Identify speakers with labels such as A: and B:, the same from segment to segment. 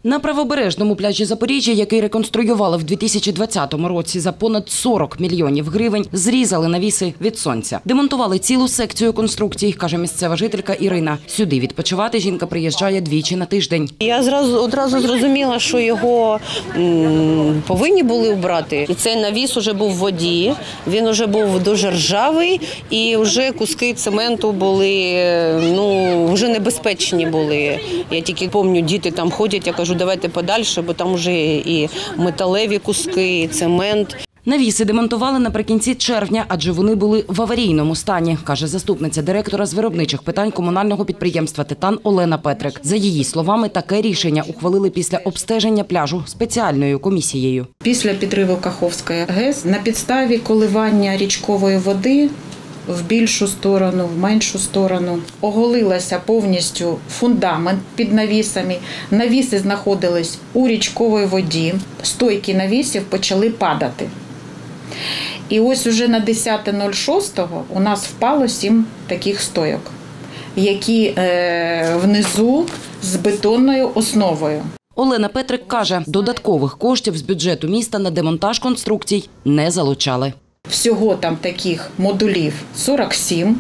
A: На правобережному пляжі Запоріжжя, який реконструювали в 2020 році за понад 40 мільйонів гривень, зрізали навіси від сонця. Демонтували цілу секцію конструкцій, каже місцева жителька Ірина. Сюди відпочивати жінка приїжджає двічі на тиждень.
B: Я одразу зрозуміла, що його повинні були убрати. І цей навіс вже був в воді, він вже був дуже ржавий і вже куски цементу були, вже небезпечні були. Я тільки пам'ятаю, діти там ходять, я кажу, давайте подальше, бо там вже і металеві куски, і цемент.
A: Навіси демонтували наприкінці червня, адже вони були в аварійному стані, каже заступниця директора з виробничих питань комунального підприємства «Титан» Олена Петрик. За її словами, таке рішення ухвалили після обстеження пляжу спеціальною комісією.
C: Після підриву Каховської ГЕС на підставі коливання річкової води в більшу сторону, в меншу сторону. Оголилася повністю фундамент під навісами. Навіси знаходились у річковій воді. Стойки навісів почали падати. І ось уже на 10.06 у нас впало 7 таких стойок, які внизу з бетонною основою.
A: Олена Петрик каже, додаткових коштів з бюджету міста на демонтаж конструкцій не залучали.
C: Всього там таких модулів 47,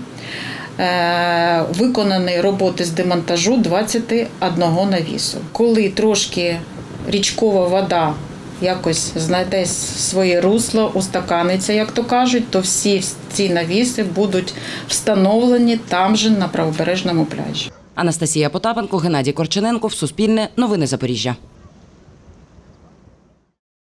C: виконані роботи з демонтажу 21 навісу. Коли трошки річкова вода якось знайде своє русло, устаканиться, як то кажуть, то всі ці навіси будуть встановлені там же на правобережному пляжі.
A: Анастасія Потапенко, Геннадій Корчененко. Суспільне. Новини Запоріжжя.